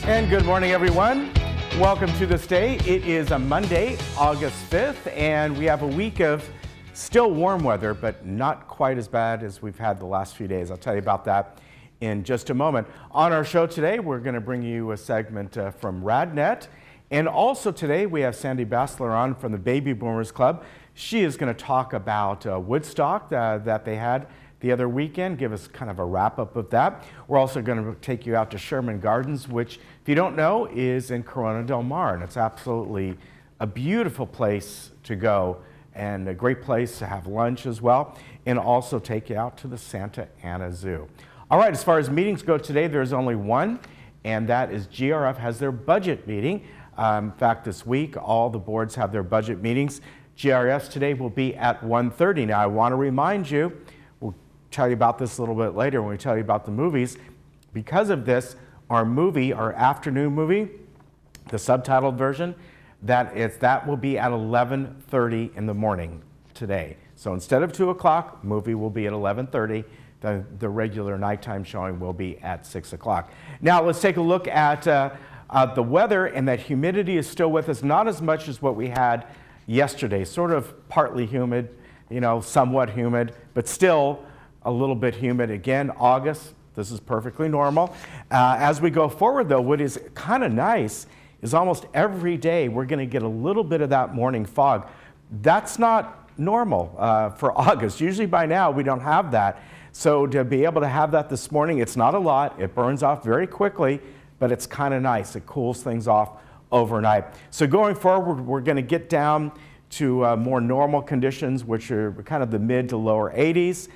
And good morning, everyone. Welcome to this day. It is a Monday, August 5th, and we have a week of still warm weather, but not quite as bad as we've had the last few days. I'll tell you about that in just a moment. On our show today, we're going to bring you a segment from RadNet. And also today, we have Sandy Bassler on from the Baby Boomers Club. She is going to talk about Woodstock that they had the other weekend, give us kind of a wrap-up of that. We're also going to take you out to Sherman Gardens, which, if you don't know, is in Corona del Mar. And it's absolutely a beautiful place to go and a great place to have lunch as well, and also take you out to the Santa Ana Zoo. All right, as far as meetings go today, there's only one, and that is GRF has their budget meeting. In fact, this week, all the boards have their budget meetings. GRF today will be at 1:30. Now, I want to remind you, we'll tell you about this a little bit later when we tell you about the movies. Because of this, our afternoon movie, the subtitled version, that will be at 11:30 in the morning today. So instead of 2 o'clock, movie will be at 11:30. The regular nighttime showing will be at 6 o'clock. Now let's take a look at the weather, and that humidity is still with us, not as much as what we had yesterday. Sort of partly humid, somewhat humid, but still a little bit humid. Again, August, this is perfectly normal. As we go forward, though, what is kind of nice is almost every day we're going to get a little bit of that morning fog. That's not normal for August. Usually by now we don't have that. So to be able to have that this morning, it's not a lot. It burns off very quickly, but it's kind of nice. It cools things off overnight. So going forward, we're going to get down to more normal conditions, which are kind of the mid to lower 80s.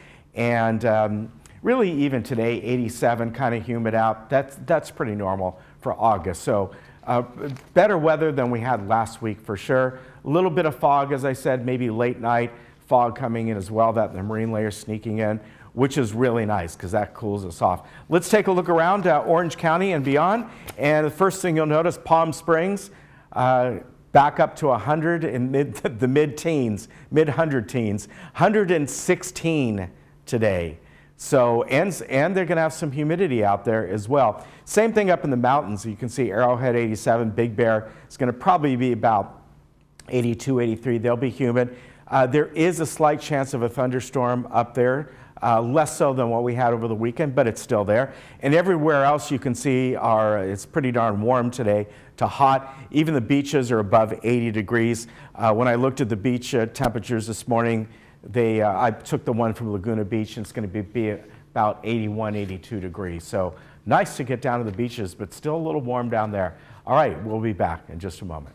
And really even today, 87, kind of humid out. That's pretty normal for August. So better weather than we had last week for sure. A little bit of fog, as I said, maybe late night fog coming in as well, that the marine layer sneaking in, which is really nice because that cools us off. Let's take a look around Orange County and beyond. And the first thing you'll notice, Palm Springs, back up to 100 in the mid-teens, mid-hundred teens, 116 today. So, and they're going to have some humidity out there as well. Same thing up in the mountains. You can see Arrowhead 87, Big Bear is going to probably be about 82, 83. They'll be humid. There is a slight chance of a thunderstorm up there. Less so than what we had over the weekend, but it's still there. And everywhere else you can see it's pretty darn warm today to hot. Even the beaches are above 80 degrees. When I looked at the beach temperatures this morning, I took the one from Laguna Beach, and it's going to be about 81, 82 degrees. So nice to get down to the beaches, but still a little warm down there. All right, we'll be back in just a moment.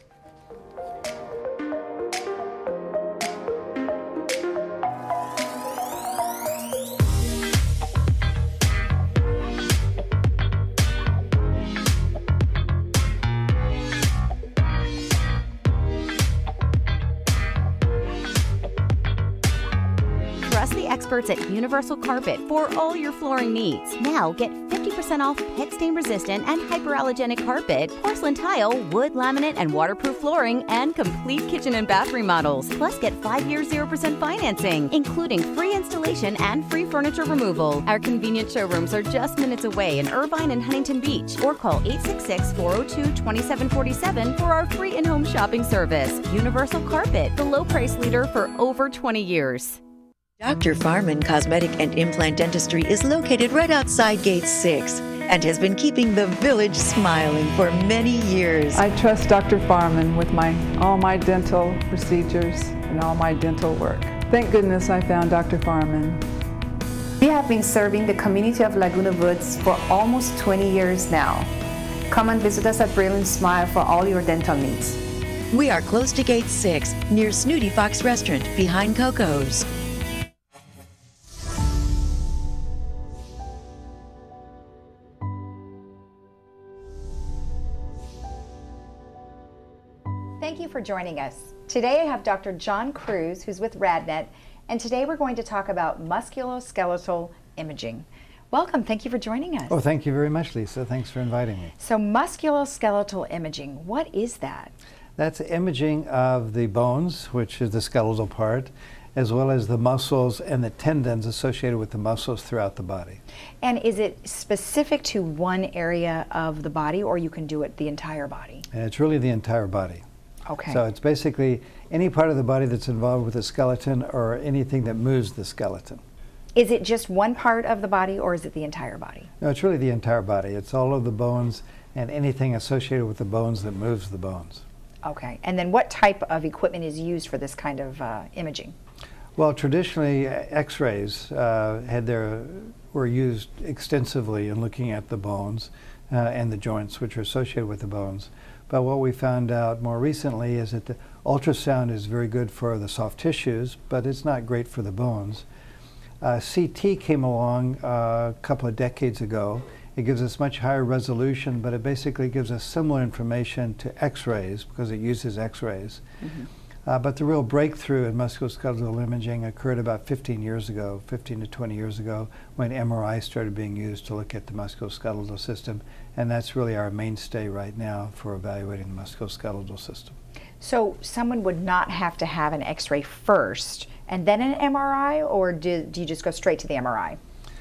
Experts at Universal Carpet for all your flooring needs. Now get 50% off pet stain resistant and hyperallergenic carpet, porcelain tile, wood laminate and waterproof flooring, and complete kitchen and bath remodels. Plus get 5 years 0% financing, including free installation and free furniture removal. Our convenient showrooms are just minutes away in Irvine and Huntington Beach, or call 866-402-2747 for our free in-home shopping service. Universal Carpet, the low price leader for over 20 years. Dr. Farman Cosmetic and Implant Dentistry is located right outside Gate 6 and has been keeping the village smiling for many years. I trust Dr. Farman with all my dental procedures and all my dental work. Thank goodness I found Dr. Farman. We have been serving the community of Laguna Woods for almost 20 years now. Come and visit us at Brilliant Smile for all your dental needs. We are close to Gate 6, near Snooty Fox Restaurant, behind Coco's. Thank you for joining us. Today I have Dr. John Cruz, who's with RadNet, and today we're going to talk about musculoskeletal imaging. Welcome, thank you for joining us. Oh, thank you very much, Lisa. Thanks for inviting me. So musculoskeletal imaging, what is that? That's imaging of the bones, which is the skeletal part, as well as the muscles and the tendons associated with the muscles throughout the body. And is it specific to one area of the body, or you can do it the entire body? And it's really the entire body. Okay. So it's basically any part of the body that's involved with the skeleton or anything that moves the skeleton. Is it just one part of the body, or is it the entire body? No, it's really the entire body. It's all of the bones and anything associated with the bones that moves the bones. Okay. And then what type of equipment is used for this kind of imaging? Well, traditionally, X-rays were used extensively in looking at the bones and the joints which are associated with the bones. But what we found out more recently is that the ultrasound is very good for the soft tissues, but it's not great for the bones. CT came along a couple of decades ago. It gives us much higher resolution, but it basically gives us similar information to X-rays because it uses X-rays. But the real breakthrough in musculoskeletal imaging occurred about 15 to 20 years ago, when MRI started being used to look at the musculoskeletal system, and that's really our mainstay right now for evaluating the musculoskeletal system. So someone would not have to have an X-ray first and then an MRI, or do you just go straight to the MRI?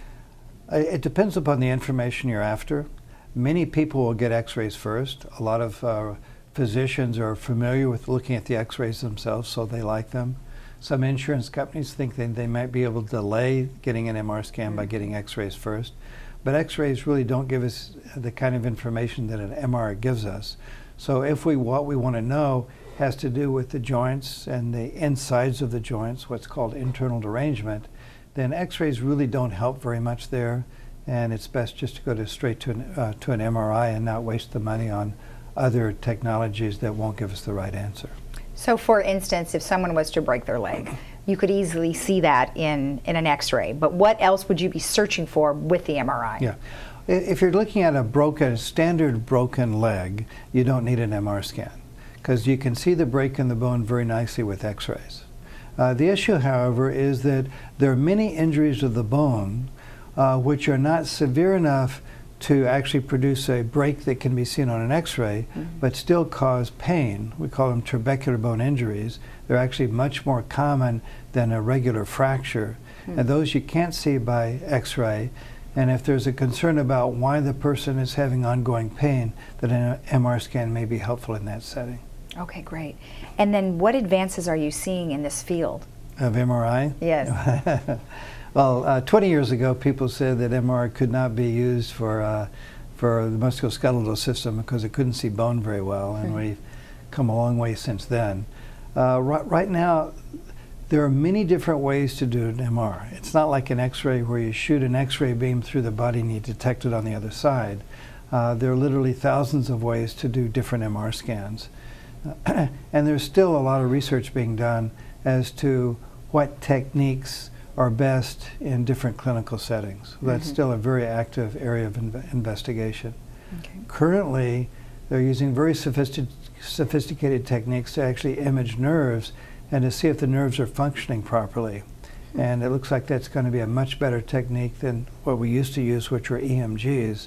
It depends upon the information you're after. Many people will get X-rays first. A lot of physicians are familiar with looking at the X-rays themselves, so they like them. Some insurance companies think they might be able to delay getting an MR scan by getting X-rays first. But X-rays really don't give us the kind of information that an MR gives us. So if what we want to know has to do with the joints and the insides of the joints, what's called internal derangement, then X-rays really don't help very much there, and it's best just to go straight to an MRI and not waste the money on other technologies that won't give us the right answer. So for instance, if someone was to break their leg, you could easily see that in an X-ray, but what else would you be searching for with the MRI? Yeah. If you're looking at a standard broken leg, you don't need an MR scan, because you can see the break in the bone very nicely with X-rays. The issue, however, is that there are many injuries of the bone which are not severe enough to actually produce a break that can be seen on an X-ray, but still cause pain. We call them trabecular bone injuries. They're actually much more common than a regular fracture. And those you can't see by X-ray. And if there's a concern about why the person is having ongoing pain, then an MR scan may be helpful in that setting. Okay, great. And then what advances are you seeing in this field? Of MRI? Yes. Well, 20 years ago, people said that MRI could not be used for the musculoskeletal system because it couldn't see bone very well, and we've come a long way since then. Right now, there are many different ways to do an MR. It's not like an X-ray where you shoot an X-ray beam through the body and you detect it on the other side. There are literally thousands of ways to do different MR scans. And there's still a lot of research being done as to what techniques are best in different clinical settings. That's still a very active area of investigation. Okay. Currently, they're using very sophisticated techniques to actually image nerves and to see if the nerves are functioning properly. And it looks like that's going to be a much better technique than what we used to use, which were EMGs,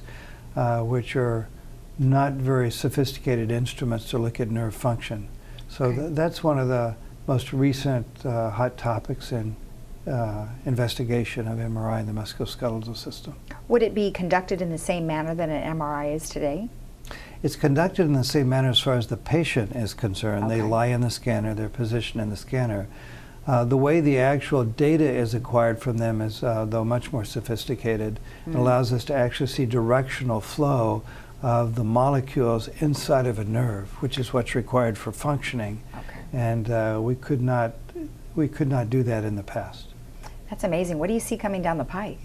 which are not very sophisticated instruments to look at nerve function. So that's one of the most recent hot topics in investigation of MRI in the musculoskeletal system. Would it be conducted in the same manner that an MRI is today? It's conducted in the same manner as far as the patient is concerned. Okay. They lie in the scanner, they're positioned in the scanner. The way the actual data is acquired from them is, though, much more sophisticated. It allows us to actually see directional flow of the molecules inside of a nerve, which is what's required for functioning. Okay. And we could not do that in the past. That's amazing. What do you see coming down the pike?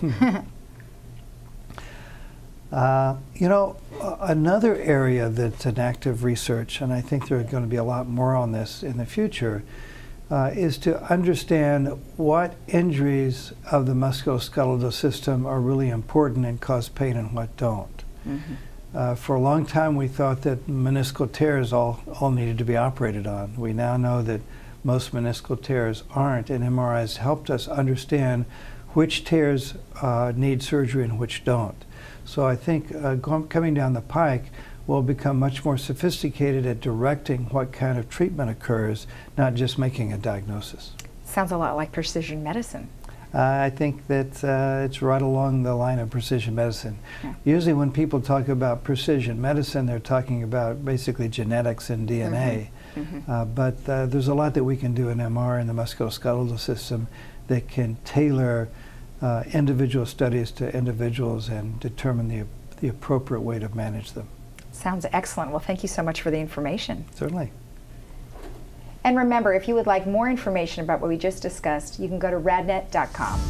You know, another area that's an active research, and I think there's going to be a lot more on this in the future, is to understand what injuries of the musculoskeletal system are really important and cause pain and what don't. For a long time we thought that meniscal tears all needed to be operated on. We now know that most meniscal tears aren't, and MRI has helped us understand which tears need surgery and which don't. So I think coming down the pike, we'll become much more sophisticated at directing what kind of treatment occurs, not just making a diagnosis. Sounds a lot like precision medicine. I think that it's right along the line of precision medicine. Yeah. Usually when people talk about precision medicine, they're talking about basically genetics and DNA. But there's a lot that we can do in MR in the musculoskeletal system that can tailor individual studies to individuals and determine the appropriate way to manage them. Sounds excellent. Well, thank you so much for the information. Certainly. And remember, if you would like more information about what we just discussed, you can go to radnet.com.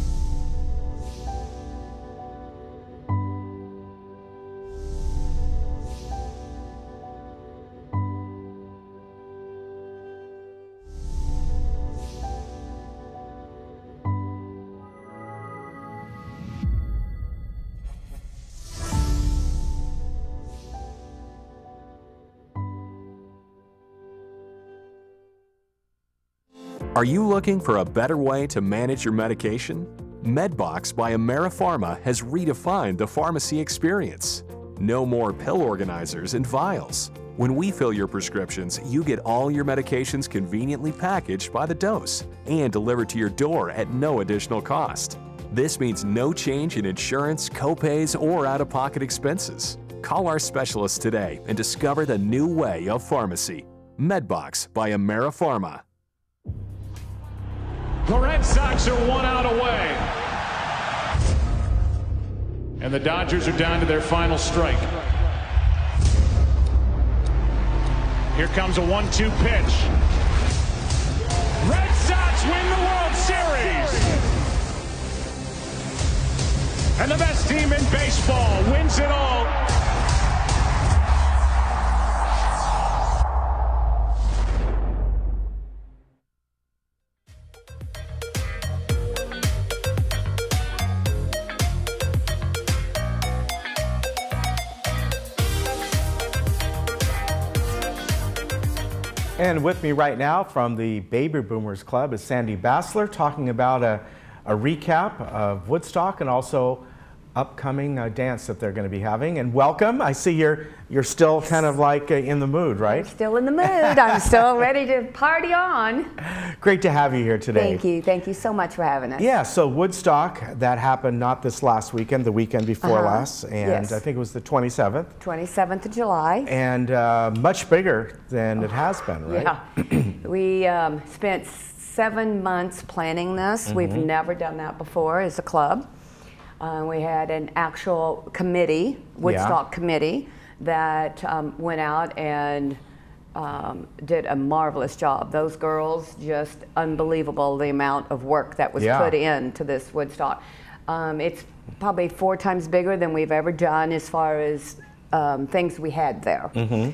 Are you looking for a better way to manage your medication? MedBox by AmeriPharma has redefined the pharmacy experience. No more pill organizers and vials. When we fill your prescriptions, you get all your medications conveniently packaged by the dose and delivered to your door at no additional cost. This means no change in insurance, copays, or out-of-pocket expenses. Call our specialists today and discover the new way of pharmacy. MedBox by AmeriPharma. The Red Sox are 1 out away. And the Dodgers are down to their final strike. Here comes a 1-2 pitch. Red Sox win the World Series. And the best team in baseball wins it all. And with me right now from the Baby Boomers Club is Sandy Bassler talking about a recap of Woodstock and also upcoming dance that they're going to be having. And welcome. I see you're still kind of like in the mood, right? I'm still in the mood. I'm still ready to party on. Great to have you here today. Thank you. Thank you so much for having us. Yeah, so Woodstock, that happened not this last weekend, the weekend before last, and yes. I think it was the 27th. 27th of July. And much bigger than it has been, right? Yeah. We spent 7 months planning this. We've never done that before as a club. We had an actual committee, Woodstock committee, that went out and did a marvelous job. Those girls, just unbelievable the amount of work that was put into this Woodstock. It's probably 4 times bigger than we've ever done as far as things we had there.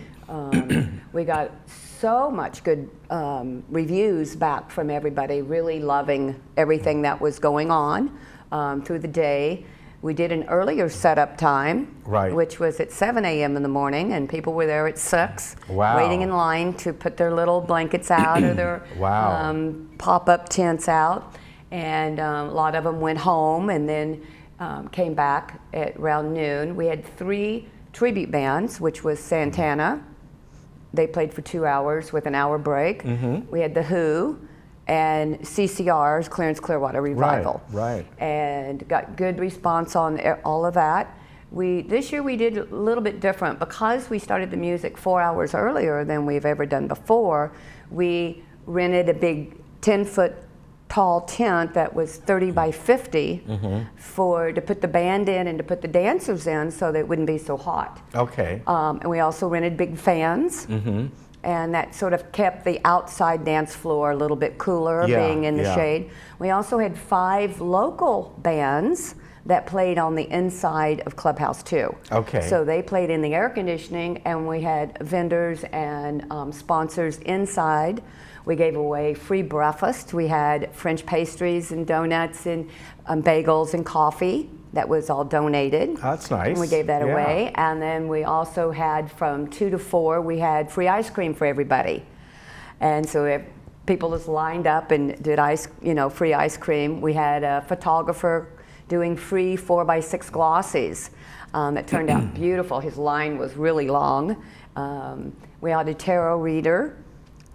We got so much good reviews back from everybody, really loving everything that was going on. Through the day. We did an earlier setup time, which was at 7 a.m. in the morning, and people were there at 6, waiting in line to put their little blankets out or their pop-up tents out. And a lot of them went home and then came back at around noon. We had 3 tribute bands, which was Santana. They played for 2 hours with an hour break. We had The Who, and CCR's Clarence Clearwater Revival. And got good response on all of that. This year we did a little bit different. Because we started the music 4 hours earlier than we've ever done before, we rented a big 10-foot tall tent that was 30 by 50 to put the band in and to put the dancers in so that it wouldn't be so hot. And we also rented big fans. And that sort of kept the outside dance floor a little bit cooler, being in the shade. We also had 5 local bands that played on the inside of Clubhouse 2. So they played in the air conditioning, and we had vendors and sponsors inside. We gave away free breakfast. We had French pastries and donuts and bagels and coffee. That was all donated. That's nice. And we gave that away. And then we also had from 2 to 4, we had free ice cream for everybody. And so if people just lined up and did free ice cream. We had a photographer doing free 4x6 glossies that turned out beautiful. His line was really long. We had a tarot reader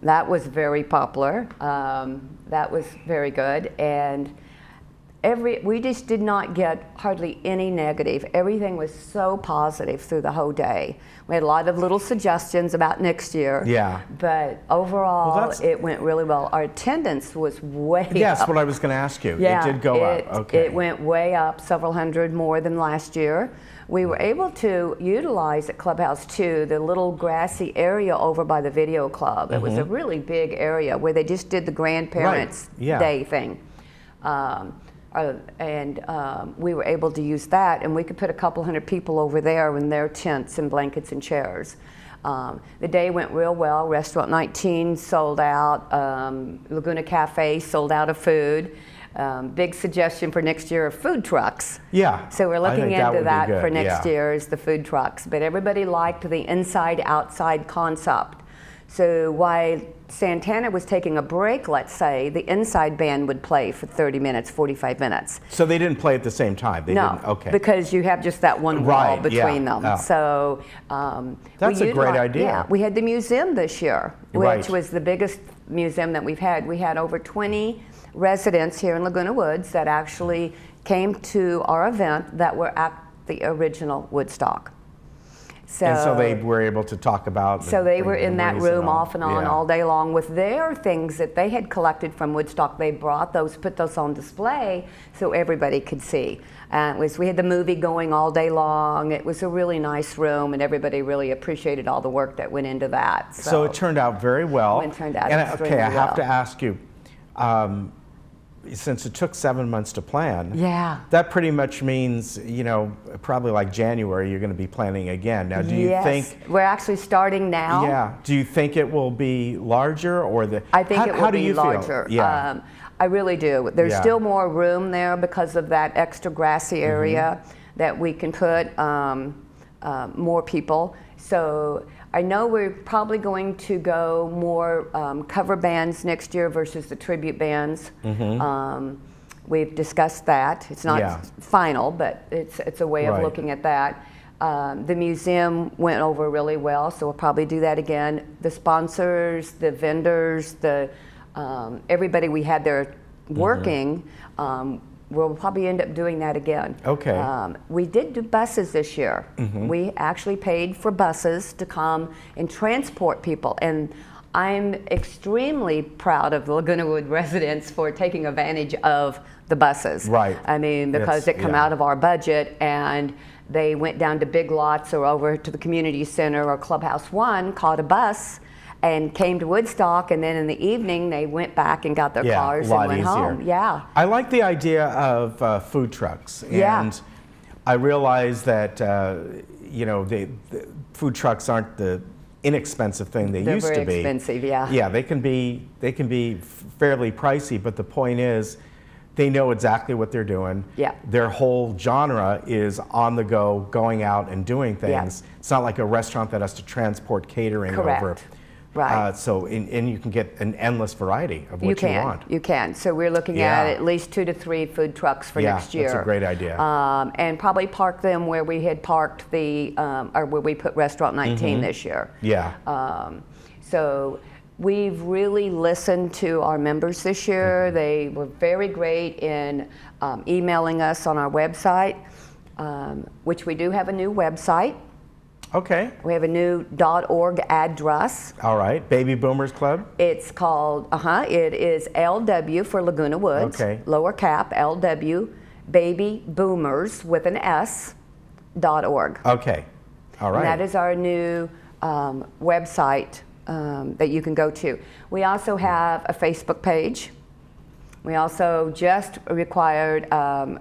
That was very popular. That was very good. And we just did not get hardly any negative. Everything was so positive through the whole day. We had a lot of little suggestions about next year. Yeah. But overall, it went really well. Our attendance was way up. Yes, what I was going to ask you. Yeah, it did go up. Okay. It went way up, several hundred more than last year. We were able to utilize at Clubhouse 2 the little grassy area over by the video club. It was a really big area where they just did the grandparents' day thing. We were able to use that, and we could put a couple hundred people over there in their tents and blankets and chairs. The day went real well. Restaurant 19 sold out. Laguna Cafe sold out of food. Big suggestion for next year of food trucks. Yeah. So we're looking into that for next year is the food trucks. But everybody liked the inside-outside concept. So while Santana was taking a break, let's say, the inside band would play for 30 minutes, 45 minutes. So they didn't play at the same time? They didn't? Okay. Because you have just that one wall between them. Oh. So that's a great idea. Yeah, we had the museum this year, which was the biggest museum that we've had. We had over 20 residents here in Laguna Woods that actually came to our event that were at the original Woodstock. And so they were able to talk about. So they were in that room off and on all day long with their things that they had collected from Woodstock. They brought those, put those on display so everybody could see. We had the movie going all day long. It was a really nice room, and everybody really appreciated all the work that went into that. So it turned out very well. It turned out extremely well. I have to ask you. Since it took 7 months to plan, that pretty much means, you know, probably like January, you're going to be planning again. Now, do you think we're actually starting now? Yeah. Do you think it will be larger, or I think it will be larger. Feel? Yeah. I really do. There's still more room there because of that extra grassy area that we can put more people. So I know we're probably going to go more cover bands next year versus the tribute bands. We've discussed that. It's not final, but it's a way of looking at that. The museum went over really well, so we'll probably do that again. The sponsors, the vendors, everybody we had there working, we'll probably end up doing that again. Okay. We did do buses this year. We actually paid for buses to come and transport people. And I'm extremely proud of the Laguna Woods residents for taking advantage of the buses. Right. I mean, because it come out of our budget, and they went down to Big Lots or over to the community center or Clubhouse 1, caught a bus, and came to Woodstock, and then in the evening they went back and got their cars and went home. Yeah. I like the idea of food trucks, and I realize that you know, the food trucks aren't the inexpensive thing they used to be. They're very expensive, yeah. Yeah, they can be fairly pricey, but the point is, they know exactly what they're doing. Yeah. Their whole genre is on the go, going out and doing things. Yeah. It's not like a restaurant that has to transport catering over. Right. And you can get an endless variety of what you want. You can. So we're looking at least 2 to 3 food trucks for next year. That's a great idea. And probably park them where we had parked or where we put Restaurant 19 this year. Yeah. So we've really listened to our members this year. They were very great in emailing us on our website, which we do have a new website. Okay. We have a new .org address. All right. Baby Boomers Club? It's called, it is LW for Laguna Woods. Okay. Lower cap, LW, Baby Boomers with an S, .org. Okay. All right. And that is our new website that you can go to. We also have a Facebook page. We also just acquired a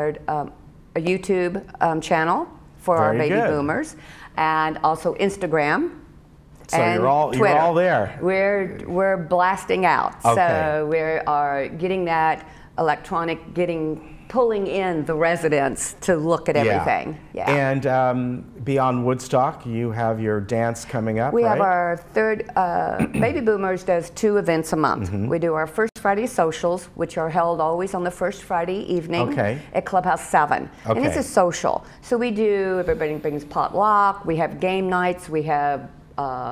YouTube channel for our baby boomers, and also Instagram. So you're all there. We're blasting out. Okay. So we are getting that electronic, pulling in the residents to look at everything. Yeah. And beyond Woodstock, you have your dance coming up, We have our third, Baby Boomers does 2 events a month. We do our First Friday socials, which are held always on the first Friday evening at Clubhouse 7. And it's a social. So everybody brings potluck, we have game nights, we have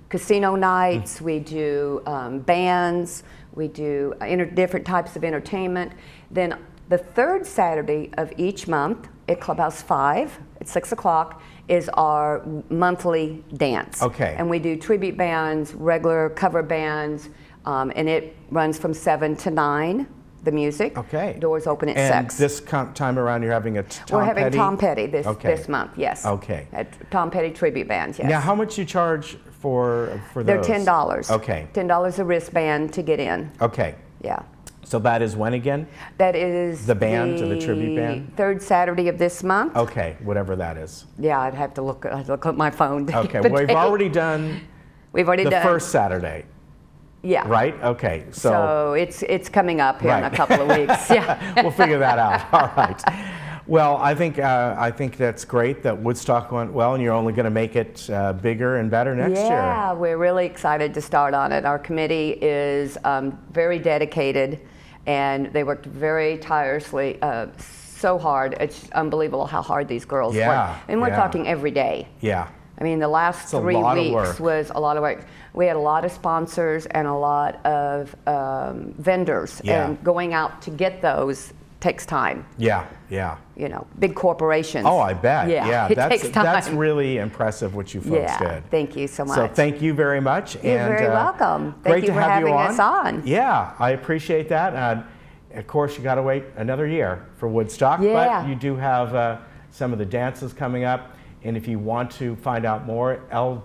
casino nights, we do bands, we do different types of entertainment. Then the third Saturday of each month at Clubhouse 5 at 6 o'clock is our monthly dance. Okay. And we do tribute bands, regular cover bands, and it runs from 7 to 9. The music. Okay. Doors open at 6. And this time around, you're having a Tom Petty? We're having Tom Petty this month, yes. Okay. At Tom Petty tribute bands, yes. Now, how much you charge for those? They're $10. Okay. $10 a wristband to get in. Okay. Yeah. So that is when again? That is the band or the tribute band? Third Saturday of this month. Okay, whatever that is. Yeah, I'd have to look at my phone. Okay, well, we've already done the first Saturday. Yeah. Right? Okay. So it's coming up here in a couple of weeks. Yeah. We'll figure that out. All right. Well, I think that's great that Woodstock went well, and you're only going to make it bigger and better next year. Yeah, we're really excited to start on it. Our committee is very dedicated, and they worked very tirelessly, so hard. It's unbelievable how hard these girls work. And we're talking every day. Yeah. I mean, the last 3 weeks was a lot of work. We had a lot of sponsors and a lot of vendors, and going out to get those takes time. Yeah, yeah. You know, big corporations. Oh, I bet. Yeah, it takes time. That's really impressive what you folks did. Thank you so much. So thank you very much. You're very welcome. Thank you for having us on. Yeah, I appreciate that. Of course, you got to wait another year for Woodstock, but you do have some of the dances coming up. And if you want to find out more,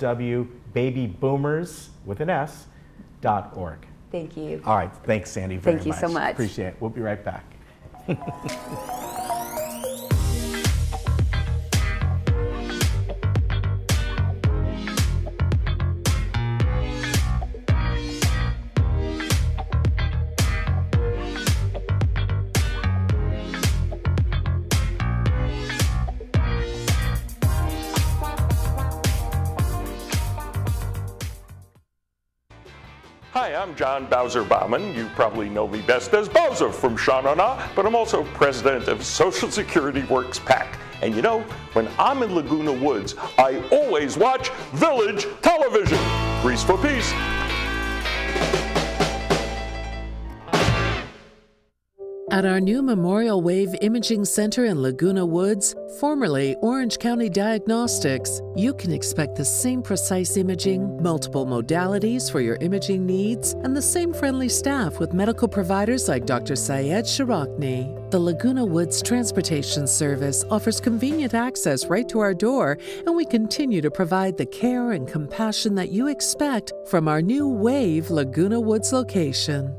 lwbabyboomers.org. Thank you. All right. Thanks, Sandy, very much. Thank you so much. Appreciate it. We'll be right back. Hi, I'm John Bowser Bauman. You probably know me best as Bowser from Sha-Na-Na, but I'm also president of Social Security Works PAC. And you know, when I'm in Laguna Woods, I always watch Village television. Grease for peace. At our new Memorial Wave Imaging Center in Laguna Woods, formerly Orange County Diagnostics, you can expect the same precise imaging, multiple modalities for your imaging needs, and the same friendly staff with medical providers like Dr. Syed Sharakni. The Laguna Woods Transportation Service offers convenient access right to our door, and we continue to provide the care and compassion that you expect from our new Wave Laguna Woods location.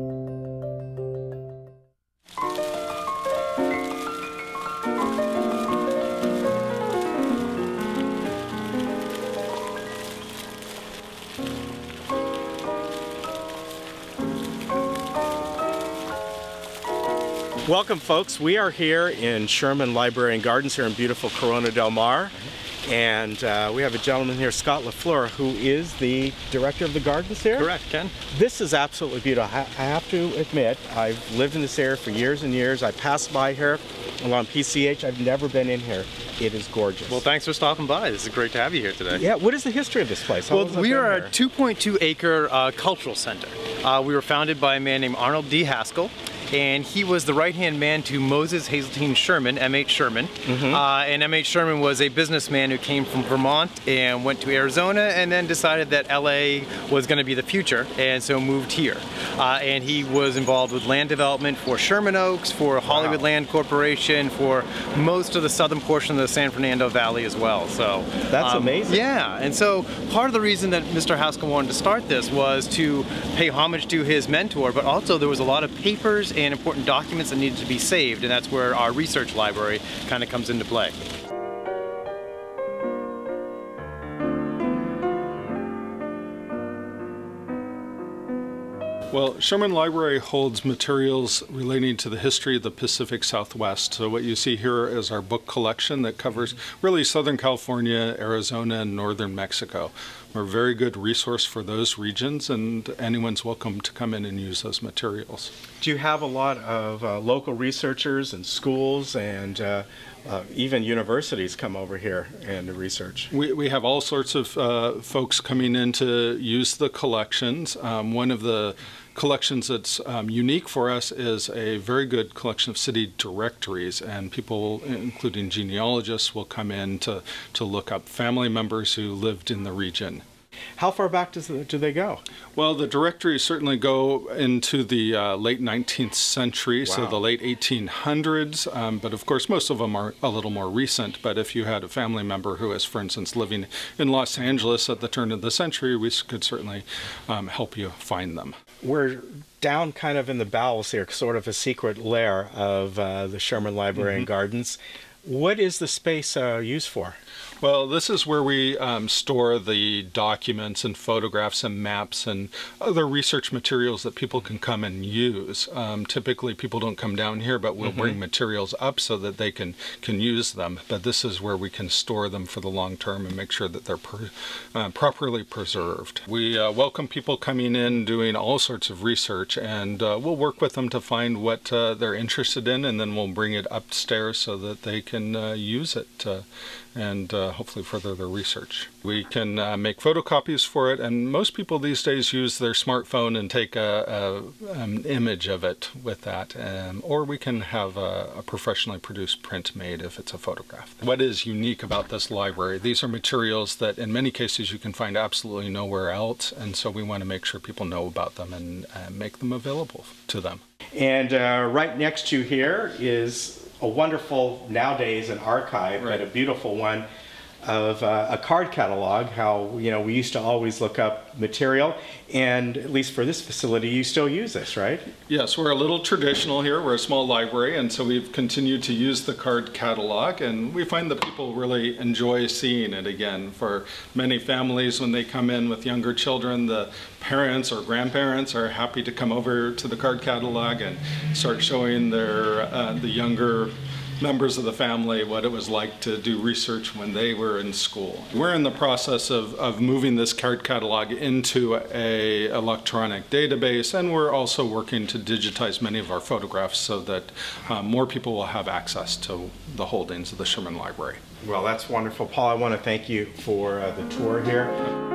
Welcome, folks. We are here in Sherman Library and Gardens here in beautiful Corona del Mar. And we have a gentleman here, Scott LaFleur, who is the director of the gardens here. Correct, Ken. This is absolutely beautiful. I have to admit, I've lived in this area for years and years. I pass by here along PCH. I've never been in here. It is gorgeous. Well, thanks for stopping by. This is great to have you here today. Yeah, what is the history of this place? Well, we are a 2.2 acre cultural center. We were founded by a man named Arnold D. Haskell. And he was the right-hand man to Moses Hazeltine Sherman, M.H. Sherman. And M.H. Sherman was a businessman who came from Vermont and went to Arizona and then decided that L.A. was going to be the future, and so moved here. And he was involved with land development for Sherman Oaks, for Hollywood Land Corporation, for most of the southern portion of the San Fernando Valley as well. So that's amazing. Yeah, and so part of the reason that Mr. Haskell wanted to start this was to pay homage to his mentor, but also there was a lot of papers and important documents that needed to be saved, and that's where our research library kind of comes into play. Well, Sherman Library holds materials relating to the history of the Pacific Southwest. So what you see here is our book collection that covers really Southern California, Arizona, and northern Mexico. We're a very good resource for those regions, and anyone's welcome to come in and use those materials. Do you have a lot of local researchers and schools and even universities come over here and research. We have all sorts of folks coming in to use the collections. One of the collections that's unique for us is a very good collection of city directories, and people, including genealogists, will come in to look up family members who lived in the region. How far back do they go? Well, the directories certainly go into the late 19th century, so the late 1800s, but of course most of them are a little more recent. But if you had a family member who is, for instance, living in Los Angeles at the turn of the century, we could certainly help you find them. We're down kind of in the bowels here, sort of a secret lair of the Sherman Library and Gardens. What is the space used for? Well, this is where we store the documents and photographs and maps and other research materials that people can come and use. Typically, people don't come down here, but we'll bring materials up so that they can use them. But this is where we can store them for the long term and make sure that they're properly preserved. We welcome people coming in doing all sorts of research, and we'll work with them to find what they're interested in, and then we'll bring it upstairs so that they can use it and hopefully further their research. We can make photocopies for it, and most people these days use their smartphone and take an image of it with that, or we can have a professionally produced print made if it's a photograph. What is unique about this library? These are materials that in many cases you can find absolutely nowhere else, and so we want to make sure people know about them and make them available to them. And right next to here is a wonderful, nowadays an archive, but a beautiful one of a card catalog. How, you know, we used to always look up material, and at least for this facility you still use this, right? Yes, we're a little traditional here. We're a small library, and so we've continued to use the card catalog, and we find that people really enjoy seeing it again. For many families, when they come in with younger children, the parents or grandparents are happy to come over to the card catalog and start showing their the younger members of the family what it was like to do research when they were in school. We're in the process of moving this card catalog into an electronic database, and we're also working to digitize many of our photographs so that more people will have access to the holdings of the Sherman Library. Well, that's wonderful. Paul, I want to thank you for the tour here.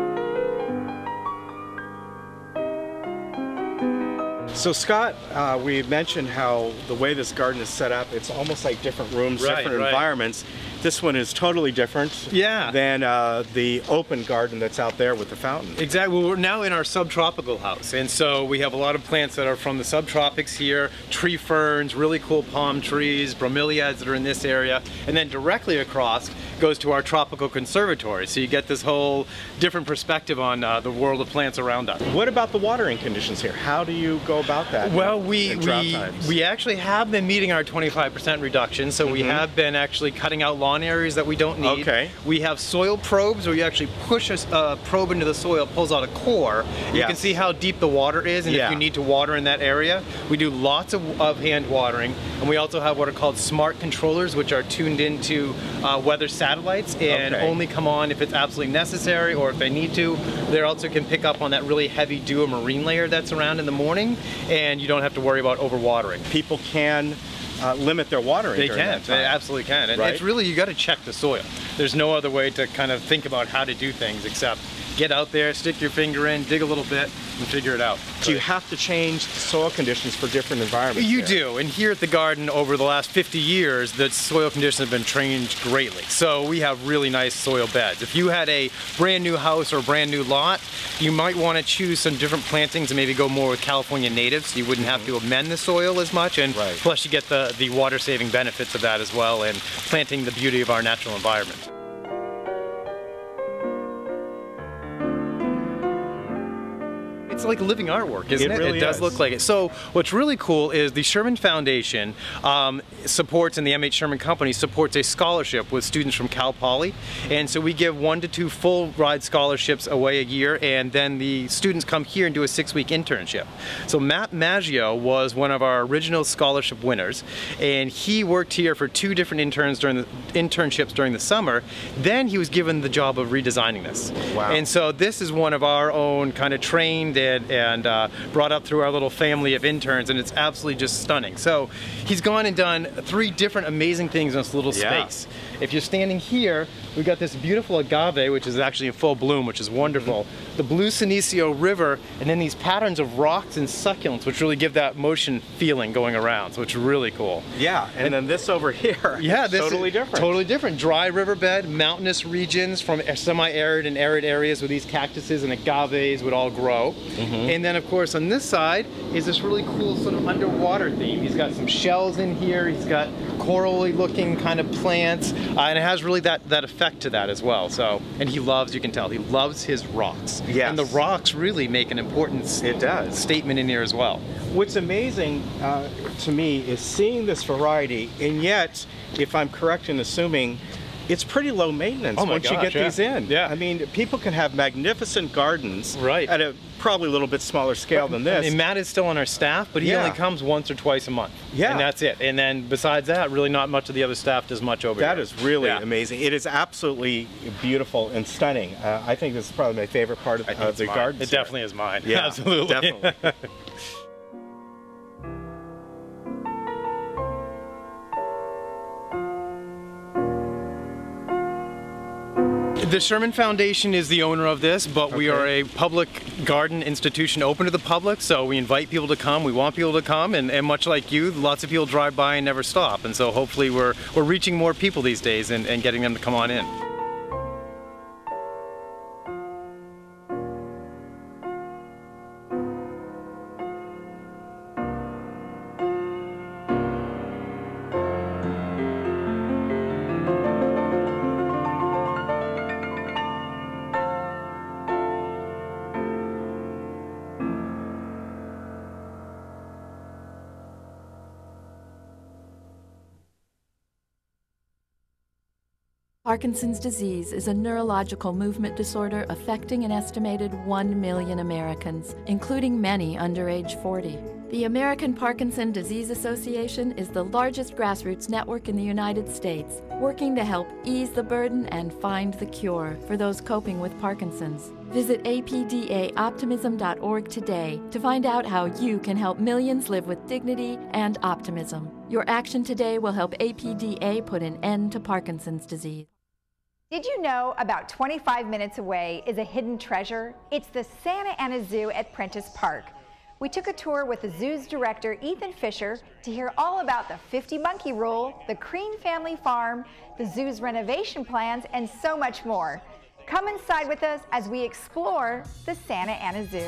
So Scott, we mentioned how the way this garden is set up, it's almost like different rooms, different environments. This one is totally different than the open garden that's out there with the fountain. Exactly. Well, we're now in our subtropical house, and so we have a lot of plants that are from the subtropics here, tree ferns, really cool palm trees, bromeliads that are in this area, and then directly across goes to our tropical conservatory. So you get this whole different perspective on the world of plants around us. What about the watering conditions here? How do you go about that? Well, we actually have been meeting our 25% reduction, so we have been actually cutting out lawn areas that we don't need. Okay. We have soil probes where you actually push a probe into the soil, pulls out a core. You can see how deep the water is, and if you need to water in that area. We do lots of hand watering, and we also have what are called smart controllers, which are tuned into weather satellites and only come on if it's absolutely necessary or if they need to. They also can pick up on that really heavy dew or marine layer that's around in the morning, and you don't have to worry about overwatering. People can limit their watering. They can. They absolutely can. And it's really, you got to check the soil. There's no other way to kind of think about how to do things except get out there, stick your finger in, dig a little bit, and figure it out. So you have to change soil conditions for different environments. You do, and here at the garden over the last 50 years, the soil conditions have been changed greatly. So we have really nice soil beds. If you had a brand new house or a brand new lot, you might want to choose some different plantings and maybe go more with California natives. So you wouldn't have to amend the soil as much, and plus you get the water saving benefits of that as well, and planting the beauty of our natural environment. It's like living artwork, isn't it? Really it does look like it. So what's really cool is the Sherman Foundation supports, and the M.H. Sherman Company supports a scholarship with students from Cal Poly. And so we give 1 to 2 full ride scholarships away a year, and then the students come here and do a 6-week internship. So Matt Maggio was one of our original scholarship winners, and he worked here for 2 different internships during the summer. Then he was given the job of redesigning this. Wow. And so this is one of our own kind of trained and brought up through our little family of interns, and it's absolutely just stunning. So he's gone and done 3 different amazing things in this little space. If you're standing here, we've got this beautiful agave, which is actually in full bloom, which is wonderful. The blue Senecio River, and then these patterns of rocks and succulents, which really give that motion feeling going around, so it's really cool. Yeah, and then this over here, yeah, this totally is different. Totally different. Dry riverbed, mountainous regions from semi-arid and arid areas where these cactuses and agaves would all grow. And then, of course, on this side is this really cool sort of underwater theme. He's got some shells in here. He's got corally looking kind of plants, and it has really that effect to that as well. So, and he loves, you can tell, he loves his rocks. Yes. And the rocks really make an important statement in here as well. What's amazing to me is seeing this variety, and yet, if I'm correct in assuming, it's pretty low maintenance once you get these in. Yeah. I mean, people can have magnificent gardens at a probably a little bit smaller scale than this. And Matt is still on our staff, but he only comes once or twice a month. And that's it. And then besides that, really not much of the other staff does much over here. That is really amazing. It is absolutely beautiful and stunning. I think this is probably my favorite part of the garden. It definitely is mine. Yeah, absolutely. Definitely. The Sherman Foundation is the owner of this, but we are a public garden institution open to the public, so we invite people to come. We want people to come, and much like you, lots of people drive by and never stop. And so hopefully we're reaching more people these days and getting them to come on in. Parkinson's disease is a neurological movement disorder affecting an estimated 1 million Americans, including many under age 40. The American Parkinson Disease Association is the largest grassroots network in the United States, working to help ease the burden and find the cure for those coping with Parkinson's. Visit apdaoptimism.org today to find out how you can help millions live with dignity and optimism. Your action today will help APDA put an end to Parkinson's disease. Did you know about 25 minutes away is a hidden treasure? It's the Santa Ana Zoo at Prentice Park. We took a tour with the zoo's director, Ethan Fisher, to hear all about the 50 monkey rule, the Crean family farm, the zoo's renovation plans, and so much more. Come inside with us as we explore the Santa Ana Zoo.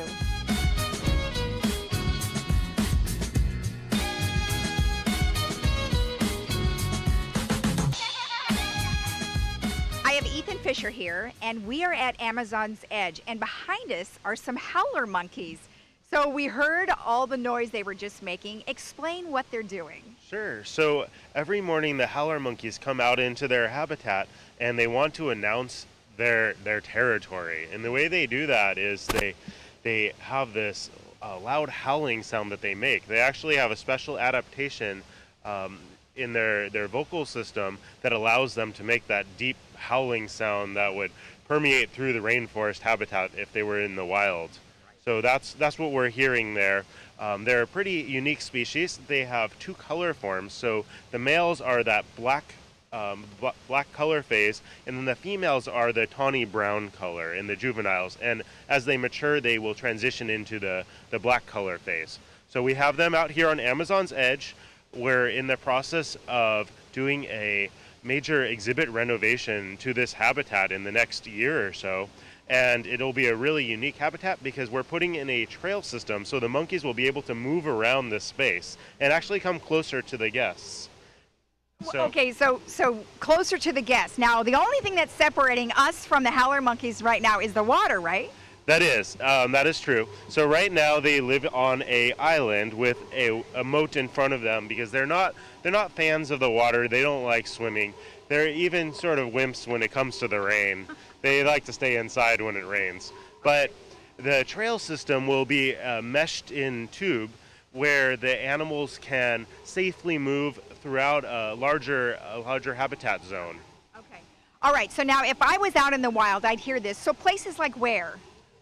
I have Ethan Fisher here, and we are at Amazon's Edge, and behind us are some howler monkeys. So we heard all the noise they were just making. Explain what they're doing. Sure. So every morning the howler monkeys come out into their habitat and they want to announce their territory. And the way they do that is they have this loud howling sound that they make. They actually have a special adaptation in their vocal system that allows them to make that deep howling sound that would permeate through the rainforest habitat if they were in the wild. So that's what we're hearing there. They're a pretty unique species. They have 2 color forms. So the males are that black color phase, and then the females are the tawny brown color in the juveniles. And as they mature, they will transition into the black color phase. So we have them out here on Amazon's Edge. We're in the process of doing a major exhibit renovation to this habitat in the next year or so. And it'll be a really unique habitat because we're putting in a trail system so the monkeys will be able to move around this space and actually come closer to the guests. Okay, so closer to the guests. Now, the only thing that's separating us from the howler monkeys right now is the water, right? That is true. So right now they live on a island with a moat in front of them because they're not fans of the water. They don't like swimming. They're even sort of wimps when it comes to the rain. They like to stay inside when it rains. But the trail system will be meshed in tube where the animals can safely move throughout a larger habitat zone. Okay. All right, so now if I was out in the wild, I'd hear this. So places like where?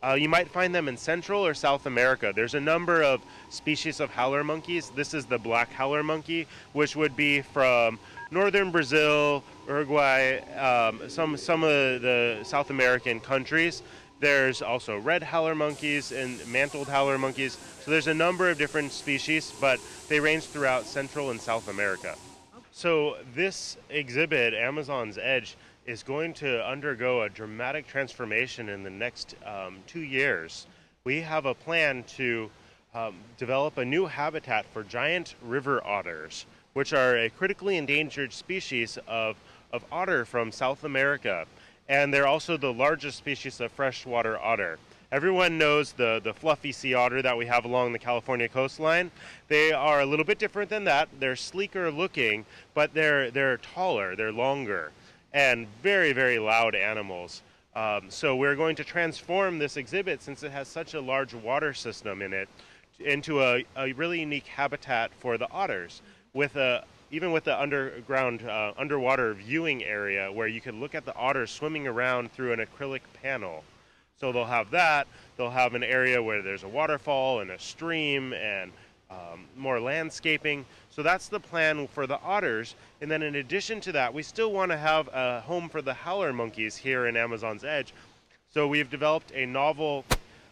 You might find them in Central or South America. There's a number of species of howler monkeys. This is the black howler monkey, which would be from northern Brazil, Uruguay, some of the South American countries. There's also red howler monkeys and mantled howler monkeys. So there's a number of different species, but they range throughout Central and South America. So this exhibit, Amazon's Edge, is going to undergo a dramatic transformation in the next 2 years. We have a plan to develop a new habitat for giant river otters, which are a critically endangered species of otter from South America. And they're also the largest species of freshwater otter. Everyone knows the fluffy sea otter that we have along the California coastline. They are a little bit different than that. They're sleeker looking, but they're taller, they're longer, and very, very loud animals. So we're going to transform this exhibit, since it has such a large water system in it, into a really unique habitat for the otters, with even with the underwater viewing area where you can look at the otters swimming around through an acrylic panel. So they'll have that, they'll have an area where there's a waterfall and a stream and more landscaping. So that's the plan for the otters. And then in addition to that, we still want to have a home for the howler monkeys here in Amazon's Edge. So we've developed a novel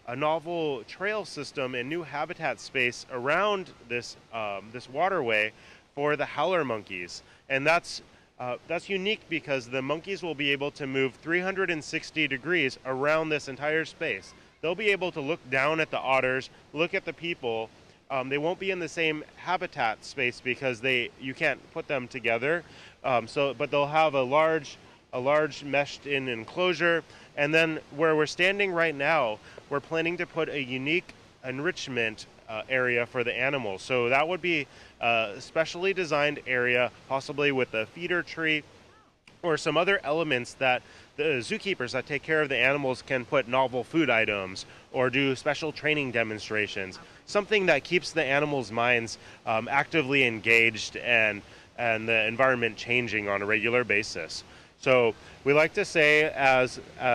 trail system and new habitat space around this waterway for the howler monkeys. And that's unique because the monkeys will be able to move 360 degrees around this entire space. They'll be able to look down at the otters, look at the people. They won't be in the same habitat space because you can't put them together. But they'll have a large meshed-in enclosure. And then where we're standing right now, we're planning to put a unique enrichment area for the animals. So that would be a specially designed area, possibly with a feeder tree or some other elements that the zookeepers that take care of the animals can put novel food items or do special training demonstrations. Something that keeps the animals' minds actively engaged and the environment changing on a regular basis. So we like to say, as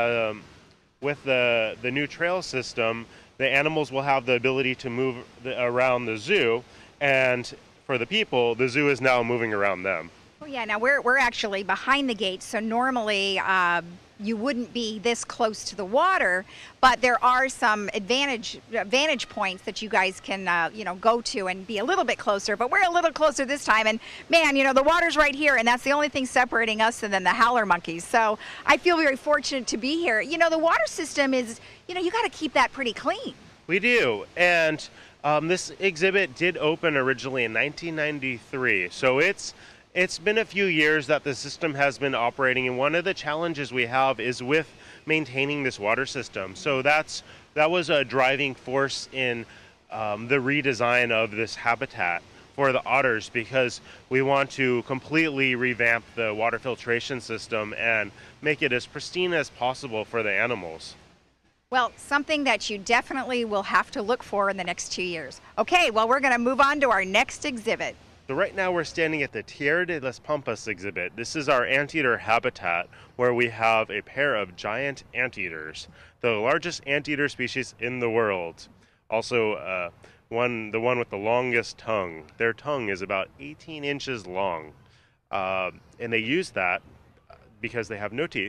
with the new trail system, the animals will have the ability to move around the zoo, and for the people, the zoo is now moving around them. Oh yeah, now we're actually behind the gate, so normally you wouldn't be this close to the water, but there are some vantage points that you guys can go to and be a little bit closer. But we're a little closer this time, and man, the water's right here, and that's the only thing separating us and then the howler monkeys. So I feel very fortunate to be here. The water system is, you got to keep that pretty clean. We do, and this exhibit did open originally in 1993, so it's been a few years that the system has been operating, and one of the challenges we have is with maintaining this water system. So that was a driving force in the redesign of this habitat for the otters, because we want to completely revamp the water filtration system and make it as pristine as possible for the animals. Well, something that you definitely will have to look for in the next 2 years. Okay, well, we're going to move on to our next exhibit. So right now we're standing at the Tierra de las Pampas exhibit. This is our anteater habitat, where we have a pair of giant anteaters, the largest anteater species in the world. Also, the one with the longest tongue. Their tongue is about 18 inches long, and they use that because they have no teeth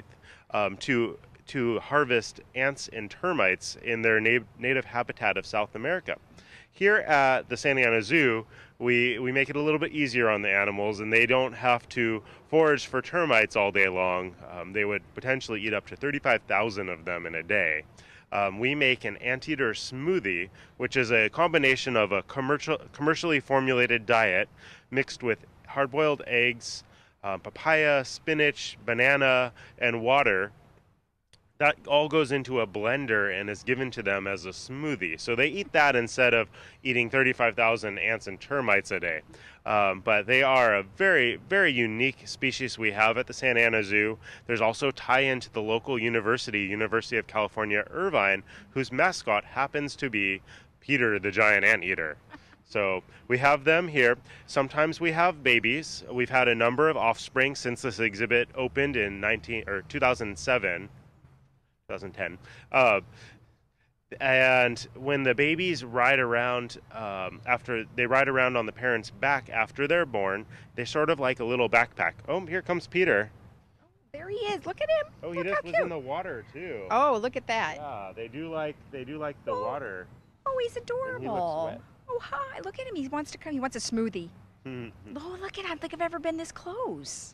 to harvest ants and termites in their native habitat of South America. Here at the Santa Ana Zoo, we make it a little bit easier on the animals, and they don't have to forage for termites all day long. They would potentially eat up to 35,000 of them in a day. We make an anteater smoothie, which is a combination of a commercially formulated diet mixed with hard-boiled eggs, papaya, spinach, banana, and water. That all goes into a blender and is given to them as a smoothie. So they eat that instead of eating 35,000 ants and termites a day. But they are a very, very unique species we have at the Santa Ana Zoo. There's also tie-in to the local university, University of California, Irvine, whose mascot happens to be Peter the giant anteater. So we have them here. Sometimes we have babies. We've had a number of offspring since this exhibit opened in 2010. And when the babies ride around, after they ride around on the parents' back after they're born, they're sort of like a little backpack. Oh, here comes Peter. There he is. Look at him. Oh, he look just was in the water too. Oh, look at that. Yeah, they do like the water. Oh, he's adorable. And he looks wet. Oh, hi. Look at him. He wants to come. He wants a smoothie. Oh, look at him. I don't think I've ever been this close.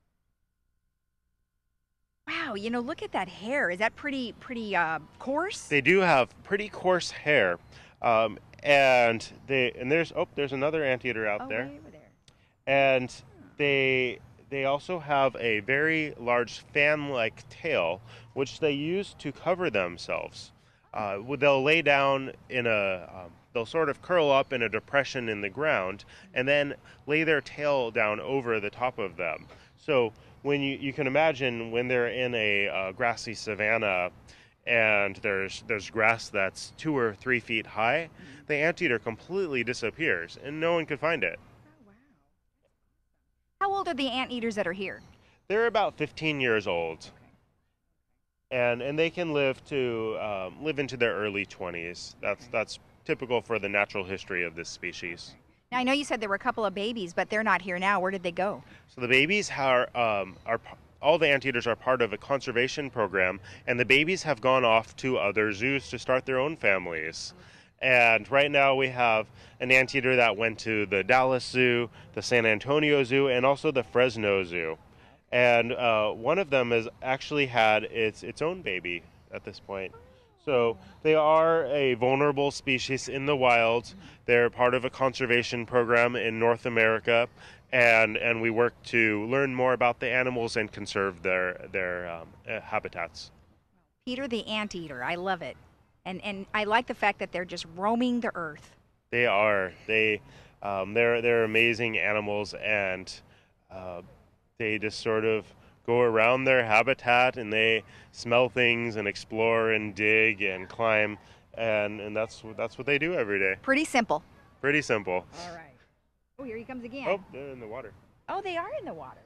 Wow, you know, look at that hair. Is that pretty coarse? They do have pretty coarse hair, and there's another anteater out there. Way over there. And they also have a very large fan-like tail, which they use to cover themselves. They'll lay down in they'll sort of curl up in a depression in the ground, and then lay their tail down over the top of them. So when you can imagine when they're in a grassy savanna and there's grass that's 2 or 3 feet high, the anteater completely disappears and no one could find it. Oh, wow. How old are the anteaters that are here? They're about 15 years old. And they can live into their early 20s. That's typical for the natural history of this species. Now, I know you said there were a couple of babies, but they're not here now. Where did they go? So the babies are all the anteaters are part of a conservation program, and the babies have gone off to other zoos to start their own families. And right now we have an anteater that went to the Dallas Zoo, the San Antonio Zoo, and also the Fresno Zoo. And one of them has actually had its own baby at this point. So they are a vulnerable species in the wild. They're part of a conservation program in North America, and we work to learn more about the animals and conserve their habitats. Peter the anteater, I love it. And I like the fact that they're just roaming the earth. They are. They're amazing animals, and they just sort of go around their habitat and they smell things and explore and dig and climb, and that's what they do every day. Pretty simple. Pretty simple. All right. Oh, here he comes again. Oh, they're in the water. Oh, they are in the water.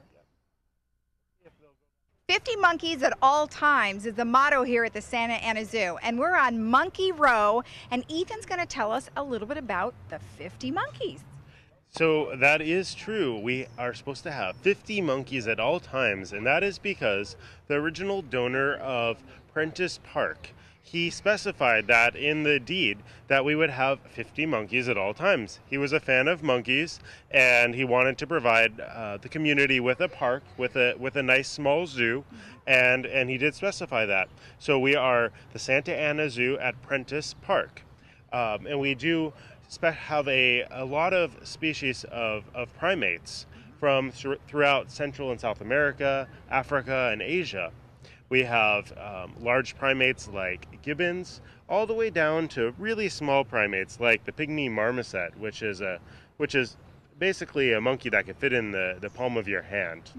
50 monkeys at all times is the motto here at the Santa Ana Zoo, and we're on Monkey Row, and Ethan's going to tell us a little bit about the 50 monkeys. So that is true. We are supposed to have 50 monkeys at all times, and that is because the original donor of Prentice Park, he specified that in the deed that we would have 50 monkeys at all times. He was a fan of monkeys, and he wanted to provide the community with a park, with a nice small zoo, and he did specify that. So we are the Santa Ana Zoo at Prentice Park, and we do have a lot of species of primates from throughout Central and South America, Africa, and Asia. We have large primates like gibbons, all the way down to really small primates like the pygmy marmoset, which is basically a monkey that could fit in the palm of your hand.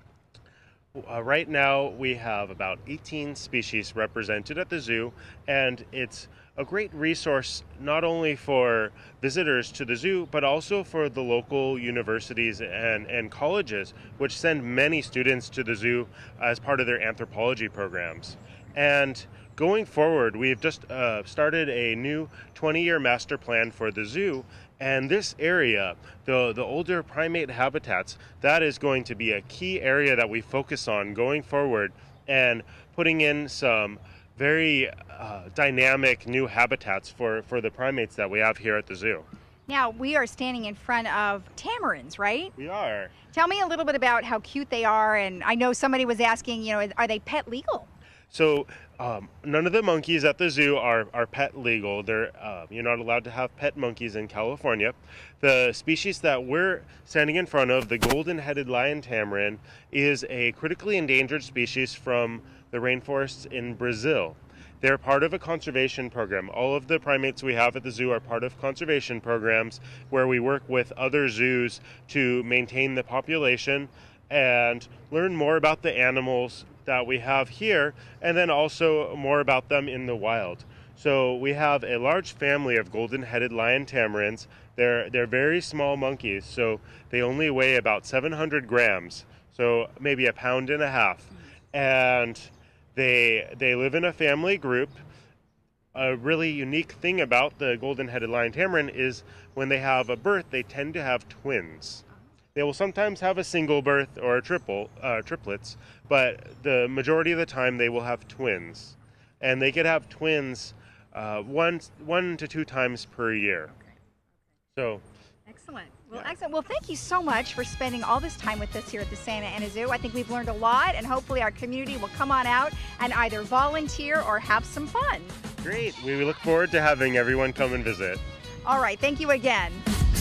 Mm-hmm. Right now we have about 18 species represented at the zoo, and it's a great resource not only for visitors to the zoo, but also for the local universities and colleges, which send many students to the zoo as part of their anthropology programs. And going forward, we've just started a new 20-year master plan for the zoo, and this area, the older primate habitats, that is going to be a key area that we focus on going forward, and putting in some very dynamic new habitats for the primates that we have here at the zoo. Now, we are standing in front of tamarins, right? We are. Tell me a little bit about how cute they are, and I know somebody was asking, are they pet legal? So none of the monkeys at the zoo are pet legal. You're not allowed to have pet monkeys in California. The species that we're standing in front of, the golden-headed lion tamarin, is a critically endangered species from the rainforests in Brazil. They're part of a conservation program. All of the primates we have at the zoo are part of conservation programs where we work with other zoos to maintain the population and learn more about the animals that we have here, and then also more about them in the wild. So we have a large family of golden-headed lion tamarins. They're very small monkeys, so they only weigh about 700 grams, so maybe 1.5 pounds. And they live in a family group, A really unique thing about the golden-headed lion tamarin is when they have a birth, they tend to have twins. They will sometimes have a single birth or a triplets, but the majority of the time they will have twins. And they could have twins one to two times per year. So. Excellent. Well, excellent. Well, thank you so much for spending all this time with us here at the Santa Ana Zoo. I think we've learned a lot, and hopefully our community will come on out and either volunteer or have some fun. Great. We look forward to having everyone come and visit. All right. Thank you again.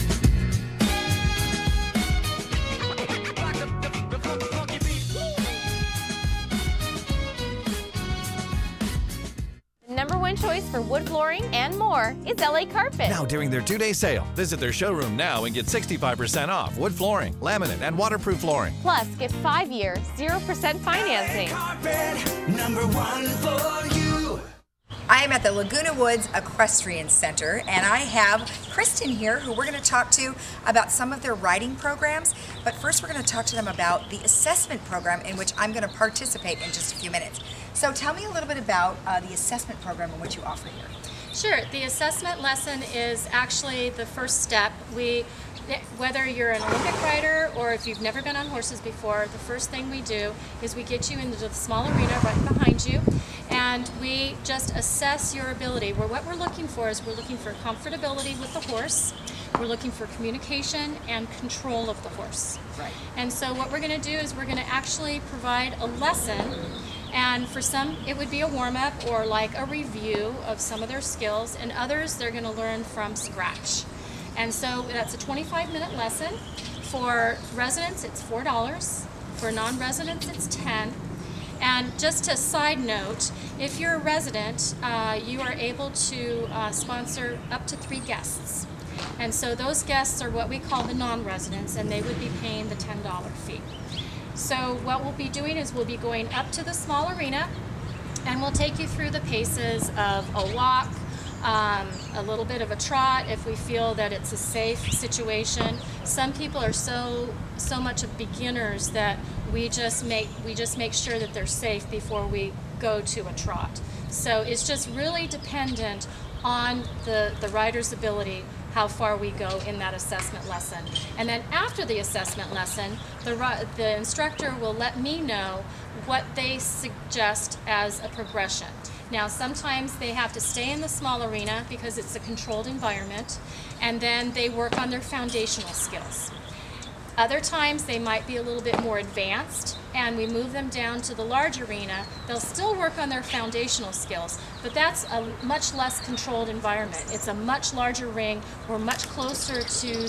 #1 choice for wood flooring and more is LA Carpet. Now during their 2-day sale, visit their showroom now and get 65% off wood flooring, laminate, and waterproof flooring. Plus, get 5-year, 0% financing. LA Carpet, #1 for you. I am at the Laguna Woods Equestrian Center, and I have Kristen here who we're going to talk to about some of their riding programs. But first we're going to talk to them about the assessment program in which I'm going to participate in just a few minutes. So tell me a little bit about the assessment program and what you offer here. Sure. The assessment lesson is actually the first step. Whether you're an Olympic rider or if you've never been on horses before, the first thing we do is we get you into the small arena right behind you, and we just assess your ability. What we're looking for is we're looking for comfortability with the horse, we're looking for communication and control of the horse. Right. And so what we're going to do is we're going to actually provide a lesson, and for some it would be a warm-up or like a review of some of their skills, and others they're going to learn from scratch. And so that's a 25-minute lesson. For residents, it's $4. For non-residents, it's $10. And just a side note, if you're a resident, you are able to sponsor up to 3 guests. And so those guests are what we call the non-residents, and they would be paying the $10 fee. So what we'll be doing is we'll be going up to the small arena, and we'll take you through the paces of a walk, a little bit of a trot if we feel that it's a safe situation. Some people are so much of beginners that we just make sure that they're safe before we go to a trot. So it's just really dependent on the rider's ability how far we go in that assessment lesson. And then after the assessment lesson, the instructor will let me know what they suggest as a progression. Now sometimes they have to stay in the small arena because it's a controlled environment, and then they work on their foundational skills. Other times they might be a little bit more advanced and we move them down to the large arena. They'll still work on their foundational skills, but that's a much less controlled environment. It's a much larger ring. We're much closer to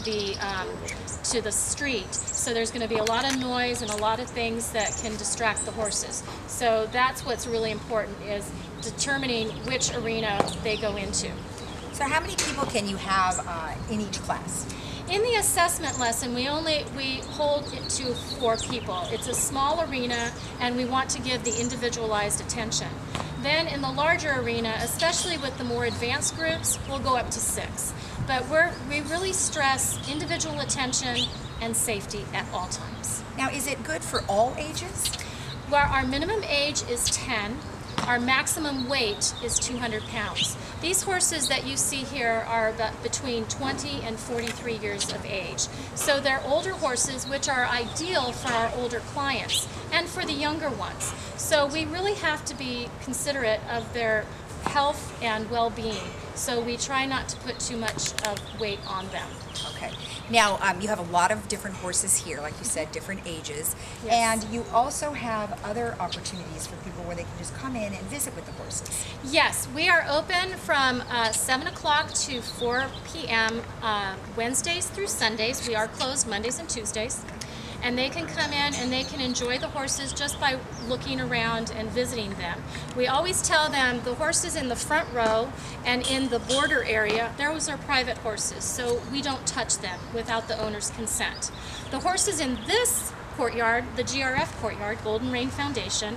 the street, so there's going to be a lot of noise and a lot of things that can distract the horses. So that's what's really important, is determining which arena they go into. So how many people can you have in each class? In the assessment lesson, we hold it to 4 people. It's a small arena, and we want to give the individualized attention. Then in the larger arena, especially with the more advanced groups, we'll go up to 6. But we really stress individual attention and safety at all times. Now, is it good for all ages? Well, our minimum age is 10. Our maximum weight is 200 pounds. These horses that you see here are between 20 and 43 years of age. So they're older horses, which are ideal for our older clients and for the younger ones. So we really have to be considerate of their health and well-being. So we try not to put too much of weight on them. Okay. Now, you have a lot of different horses here, like you said, different ages. Yes. And you also have other opportunities for people where they can just come in and visit with the horses. Yes, we are open from 7 o'clock to 4 p.m. Wednesdays through Sundays. We are closed Mondays and Tuesdays. And they can come in and they can enjoy the horses just by looking around and visiting them. We always tell them the horses in the front row and in the border area, those are private horses, so we don't touch them without the owner's consent. The horses in this courtyard, the GRF courtyard, Golden Rein Foundation,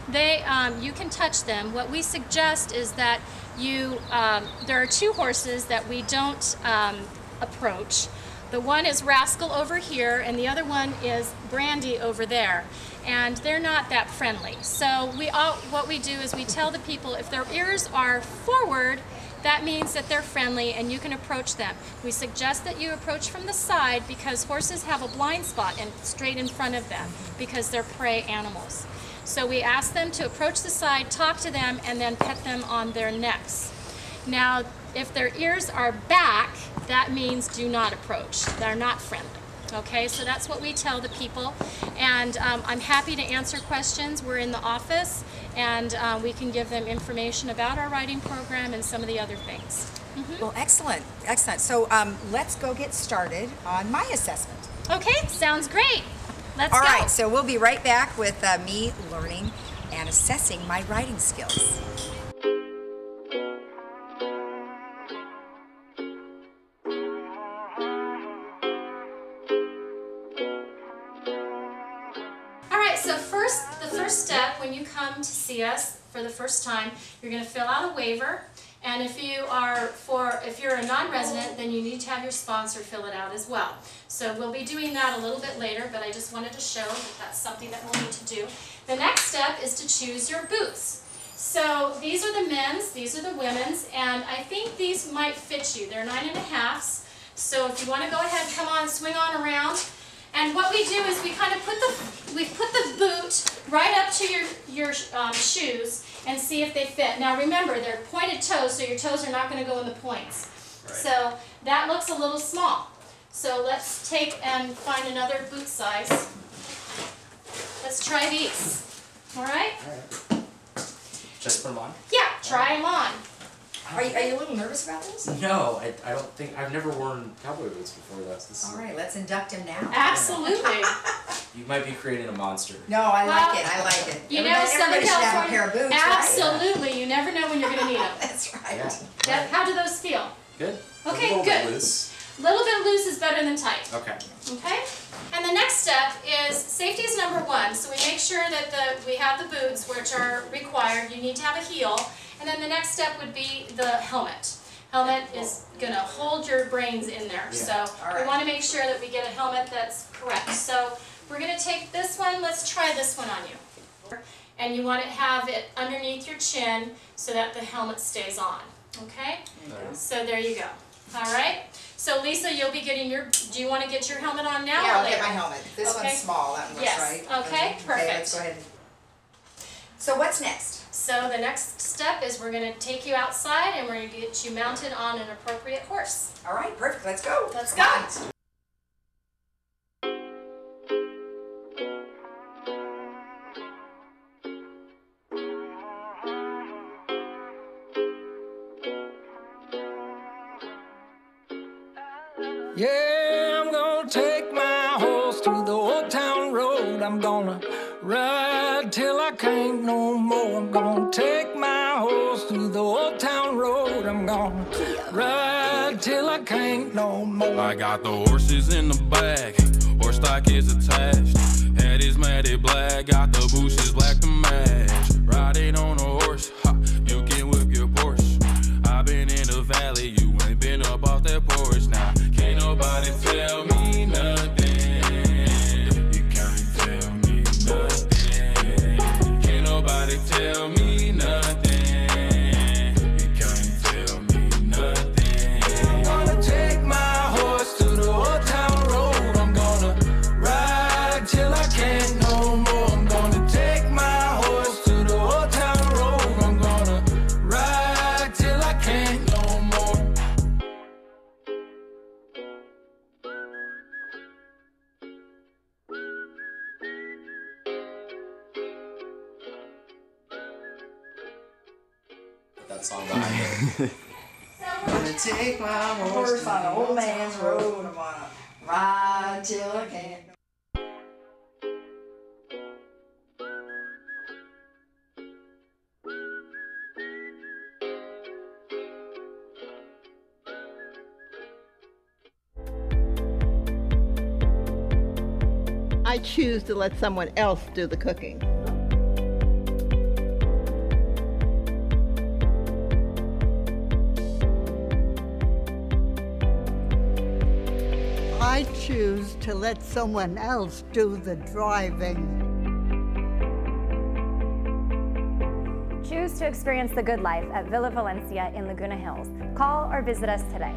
you can touch them. What we suggest is that there are 2 horses that we don't approach. The one is Rascal over here, and the other one is Brandy over there. and they're not that friendly. So what we do is we tell the people if their ears are forward, that means that they're friendly and you can approach them. We suggest that you approach from the side because horses have a blind spot straight in front of them because they're prey animals. So we ask them to approach the side, talk to them, and then pet them on their necks. Now, if their ears are back, that means do not approach. They're not friendly. Okay, so that's what we tell the people, and I'm happy to answer questions. We're in the office, and we can give them information about our riding program and some of the other things. Well, excellent, excellent. So let's go get started on my assessment. Okay, sounds great. Let's go. All right, so we'll be right back with me learning and assessing my riding skills. The first step when you come to see us for the first time, you're going to fill out a waiver, and if you're a non-resident, then you need to have your sponsor fill it out as well. So we'll be doing that a little bit later, but I just wanted to show that that's something that we'll need to do. The next step is to choose your boots. So these are the men's, these are the women's, and I think these might fit you. They're 9.5s, so if you want to go ahead, come on, swing on around. And what we do is we kind of put the boot right up to your shoes and see if they fit. Now remember, they're pointed toes, so your toes are not going to go in the points. Right. So that looks a little small. So let's take and find another boot size. Let's try these. All right? All right. Just put them on? Yeah, try them on. Are you a little nervous about this? No, I don't think, I've never worn cowboy boots before this. All right, let's induct him now. Absolutely. You might be creating a monster. No, I like it. You know, everybody should have a pair of boots, absolutely. Right? You never know when you're going to need them. That's right. Yeah. How do those feel? Good. Okay, a little good. Bit loose. A little bit loose is better than tight. Okay. Okay? And the next step is safety is number one. So we make sure that we have the boots, which are required. You need to have a heel. And then the next step would be the helmet. Helmet is going to hold your brains in there. Yeah. So we want to make sure that we get a helmet that's correct. So we're going to take this one. Let's try this one on you. And you want to have it underneath your chin so that the helmet stays on. Okay? So there you go. All right? So Lisa, you'll be getting your, do you want to get your helmet on now? Yeah, or I'll later? get my helmet. This one's small, that one looks right. Okay, perfect. Okay, let's go ahead. So what's next? So the next step is we're going to take you outside and we're going to get you mounted on an appropriate horse. All right, perfect. Let's go. Let's go. Yeah, I'm gonna take my horse to the old town road. I'm gonna ride till I can't no more. I'm gonna take my horse to the old town road. I'm gonna ride till I can't no more. I got the horses in the back, horse stock is attached. Head is matted black, got the bushes black to match. Riding on a horse, ha, you can whip your Porsche. I've been in the valley, you ain't been up off that porch now. Can't nobody tell me nothing. You can't tell me nothing. Can't nobody tell me nothing. You can't tell me nothing. I'm gonna take my horse to the old town road. I'm gonna ride till I can't no more. I'm gonna take my horse to the old town road. I'm gonna ride till I can't no more. That song behind it. I'm gonna take my horse on an old man's road. I'm gonna ride till I can't. I choose to let someone else do the cooking. I choose to let someone else do the driving. Choose to experience the good life at Villa Valencia in Laguna Hills. Call or visit us today.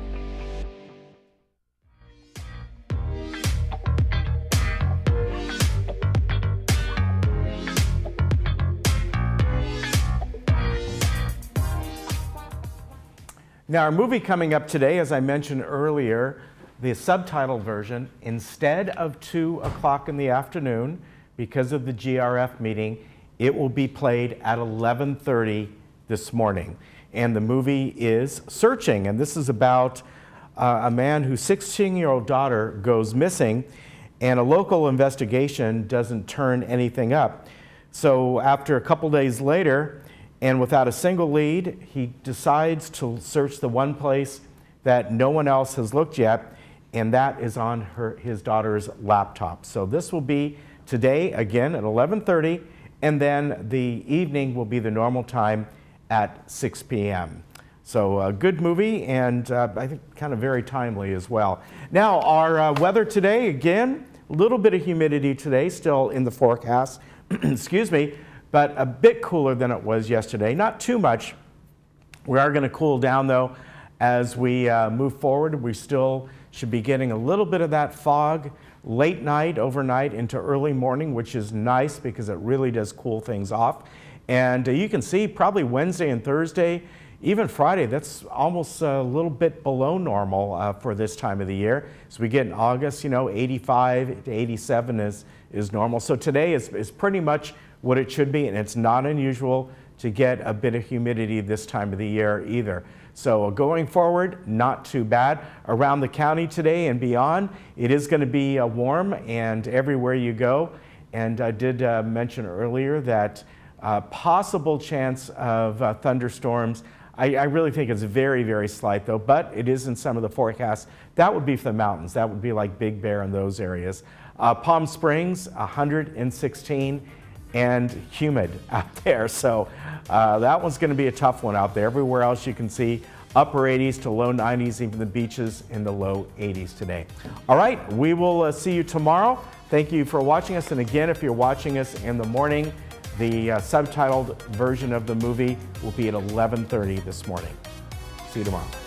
Now, our movie coming up today, as I mentioned earlier, the subtitled version, instead of 2 o'clock in the afternoon, because of the GRF meeting, it will be played at 11:30 this morning. And the movie is Searching, and this is about a man whose 16-year-old daughter goes missing, and a local investigation doesn't turn anything up. So after a couple days later, and without a single lead, he decides to search the one place that no one else has looked yet, and that is on his daughter's laptop. So this will be today, again, at 11:30, and then the evening will be the normal time at 6 p.m. So a good movie, and I think kind of very timely as well. Now, our weather today, again, a little bit of humidity today, still in the forecast, excuse me, but a bit cooler than it was yesterday. Not too much. We are going to cool down, though, as we move forward. We still should be getting a little bit of that fog late night, overnight, into early morning, which is nice because it really does cool things off. And you can see probably Wednesday and Thursday, even Friday, that's almost a little bit below normal for this time of the year. As we get in August, you know, 85 to 87 is normal. So today is pretty much what it should be, and it's not unusual to get a bit of humidity this time of the year either. So going forward, not too bad. Around the county today and beyond, it is going to be warm and everywhere you go. And I did mention earlier that possible chance of thunderstorms. I really think it's very, very slight though, but it is in some of the forecasts. That would be for the mountains. That would be like Big Bear in those areas. Palm Springs, 116. And humid out there. So that one's going to be a tough one out there. Everywhere else you can see upper 80s to low 90s, even the beaches in the low 80s today. All right, we will see you tomorrow. Thank you for watching us. And again, if you're watching us in the morning, the subtitled version of the movie will be at 11:30 this morning. See you tomorrow.